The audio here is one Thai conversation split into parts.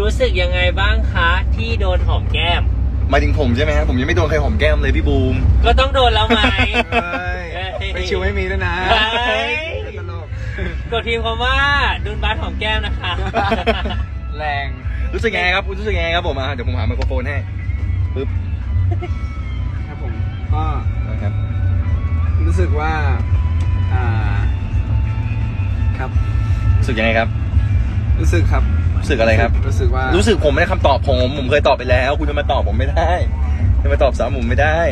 รู้สึกยังไงบ้างคะที่โดนหอมแก้มหมายถึงผมใช่ไหมครับผมยังไม่โดนใครหอมแก้มเลยพี่บูมก็ต้องโดนแล้วไหมไปชิวไม่มีด้วยนะกดทีมคำว่าโดนบาสหอมแก้มนะคะแรงรู้สึกไงครับรู้สึกไงครับผมเดี๋ยวผมหาไมโครโฟนให้ปึ๊บครับผมก็นะครับรู้สึกว่าครับรู้สึกยังไงครับรู้สึกครับรู้สึกอะไรครับรู้สึกว่ารู้สึกผมไม่ได้คำตอบผมเคยตอบไปแล้วคุณจะมาตอบผมไม่ได้จะมาตอบซ้ำผมไม่ได้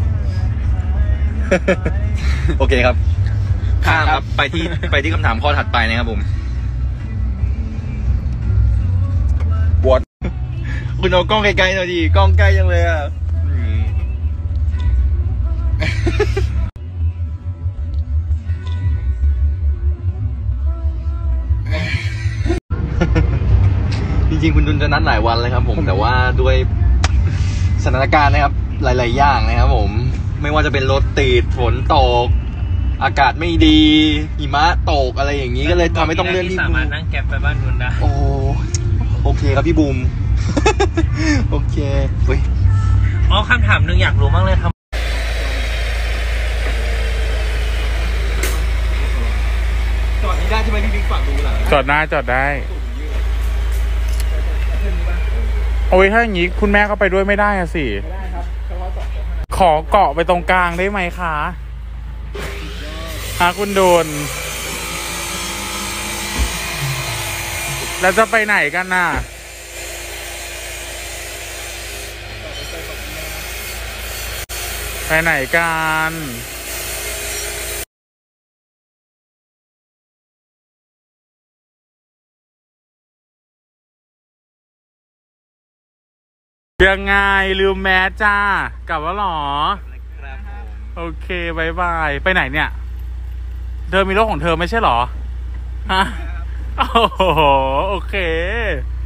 โอเคครับข้ามครับไปที่คำถามข้อถัดไปนะครับผมบวชคุณเอากล้องไกลๆหน่อยดิกล้องใกล้ยังเลยอ่ะจริงๆคุณดุลจะนัดหลายวันเลยครับผมแต่ว่าด้วยสถานการณ์นะครับหลายๆอย่างนะครับผมไม่ว่าจะเป็นรถติดฝนตกอากาศไม่ดีหิมะตกอะไรอย่างนี้ก็เลยทำให้ต้องเลื่อนที่สามารถนั่งแก๊ปไปบ้านดุลได้โอเคครับพี่บูมโอเคเฮ้ยคำถามหนึ่งอยากรู้มากเลยครับจอดนี้ได้ใช่ไหมพี่บิ๊กฝากดูหน่อยจอดได้โอ้ยถ้าอย่างนี้คุณแม่เข้าไปด้วยไม่ได้อะสิไม่ได้ครับเฉพาะ2 คนขอเกาะไปตรงกลางได้ไหมคะคุณโดนแล้วจะไปไหนกันน่ะไปไหนกันยังไงลืมแมสจ้ากลับแล้วหรอโอเคบายบายไปไหนเนี่ยเธอมีรถของเธอไม่ใช่หรอฮะโอ้โหโอเค